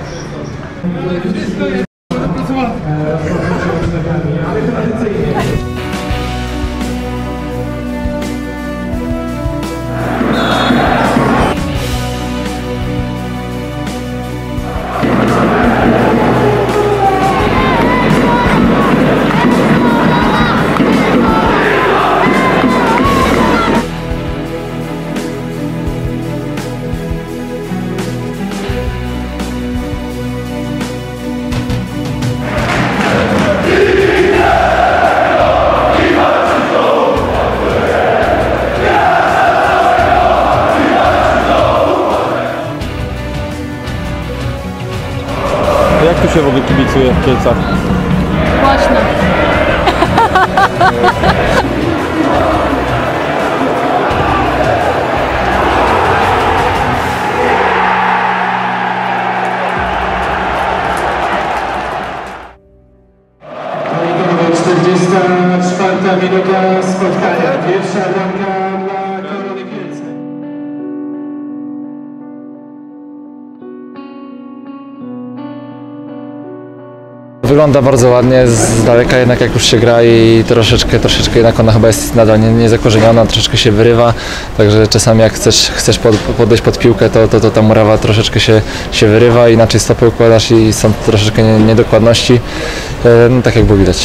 Jak tu się w ogóle kibicuje w Kielcach? Głośno. Minęła 44 minuta spotkania. Pierwsza bramka dla Korony Kielce. Wygląda bardzo ładnie, z daleka jednak jak już się gra i troszeczkę jednak ona chyba jest nadal niezakorzeniona, troszeczkę się wyrywa, także czasami jak chcesz podejść pod piłkę, to ta murawa troszeczkę się wyrywa, inaczej stopy układasz i są troszeczkę niedokładności, no, tak jak było widać.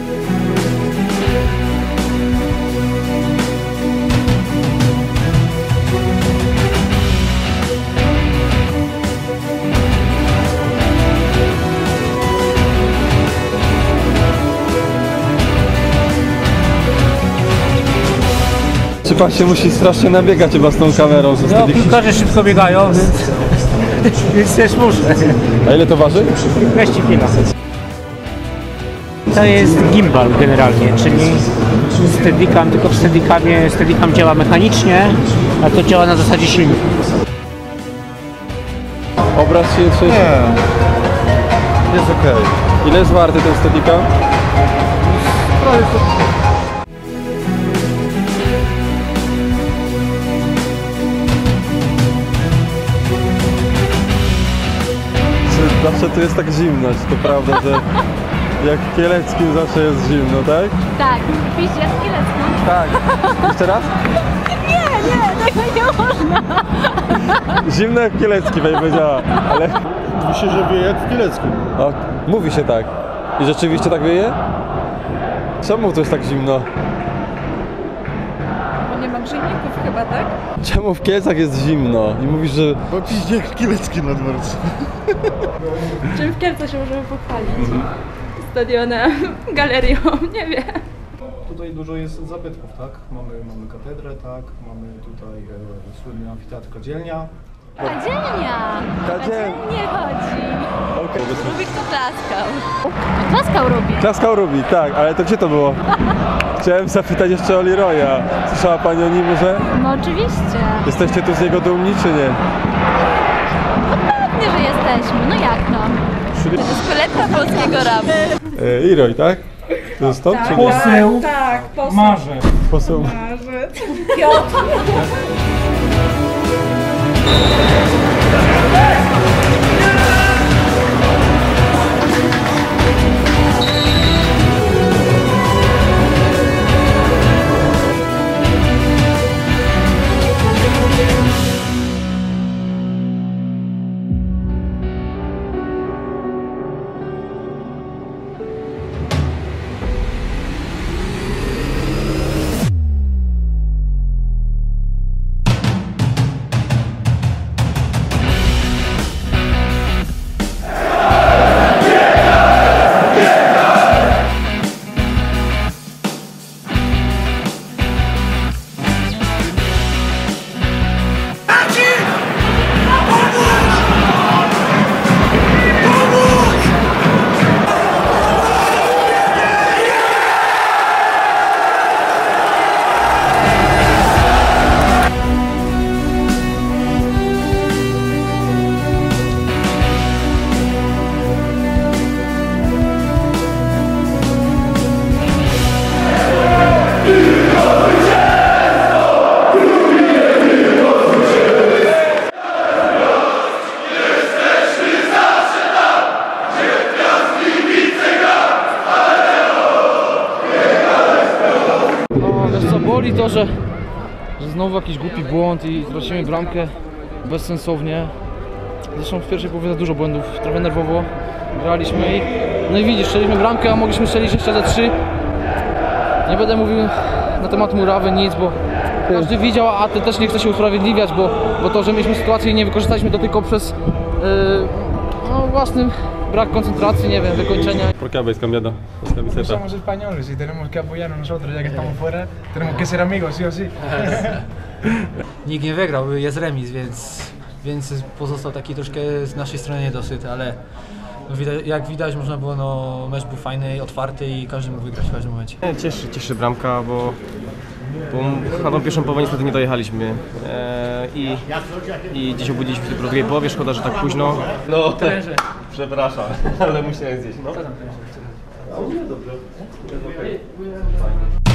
Czy pan się musi strasznie nabiegać chyba z tą kamerą? No, piłkarze szybko biegają, więc też muszę. A ile to waży? 15 kg. To jest gimbal generalnie, czyli steadicam, tylko w steadicam działa mechanicznie, a to działa na zasadzie silnika. Obraz się trzęsie? Nie. Jest okej. Ile jest warty ten steadicam? Zawsze tu jest tak zimno, czy to prawda, że jak w Kieleckim zawsze jest zimno, tak? Tak, pisz jak Kielecką. Tak. Jeszcze raz? Nie, tego nie można. Zimno jak w Kieleckim, pani powiedziała, ale... Mówi się, że wieje jak w Kielecku. O, mówi się tak. I rzeczywiście tak wieje? Czemu tu jest tak zimno? Bo nie ma grzejników chyba, tak? Czemu w Kielcach jest zimno? I mówisz, że... Bo piździe jak Kielecki na dworcu. Czym w Kielce się możemy pochwalić? Stadionem, galerią, nie wiem. Tutaj dużo jest zabytków, tak? Mamy katedrę, tak? Mamy tutaj słynny amfiteatr Kadzielnia. Kadzielnia. Nie chodzi. Okay. Rubik to klaskał. Klaskał Rubik. Klaskał Rubik, tak, ale to gdzie to było? Chciałem zapytać jeszcze o Leroya. Słyszała pani o nim może? No oczywiście. Jesteście tu z niego dumni, czy nie? No pewnie, że jesteśmy. No jak to? To jest kolebka polskiego rapu. Leroy, tak? To jest stąd, czy nie? Poseł Marzę. Poseł. Piotr. boli to, że znowu jakiś głupi błąd i tracimy bramkę bezsensownie. Zresztą w pierwszej połowie za dużo błędów, trochę nerwowo graliśmy i no i widzisz, strzeliśmy bramkę, a mogliśmy strzelić jeszcze za 3. Nie będę mówił na temat murawy nic, bo każdy widział, a ty też nie chcę się usprawiedliwiać, bo to, że mieliśmy sytuację i nie wykorzystaliśmy to tylko przez no, własny brak koncentracji, nie wiem, wykończenia. ¿Por qué habéis cambiado esta camiseta? Somos españoles y tenemos que apoyarnos nosotros, ya que estamos fuera, tenemos que ser amigos, sí o sí. Nikt nie wygrał, jest remis, więc pozostał taki troszkę z naszej strony niedosyt, ale jak widać można było, no, mecz był fajny, otwarty i każdy mógł wygrać w każdym momencie. Cieszy bramka, bo na tą pierwszą połowę niestety nie dojechaliśmy i dziś obudziliśmy się w drugiej połowie, szkoda, że tak późno. No przepraszam, ale musiałem zjeść. No.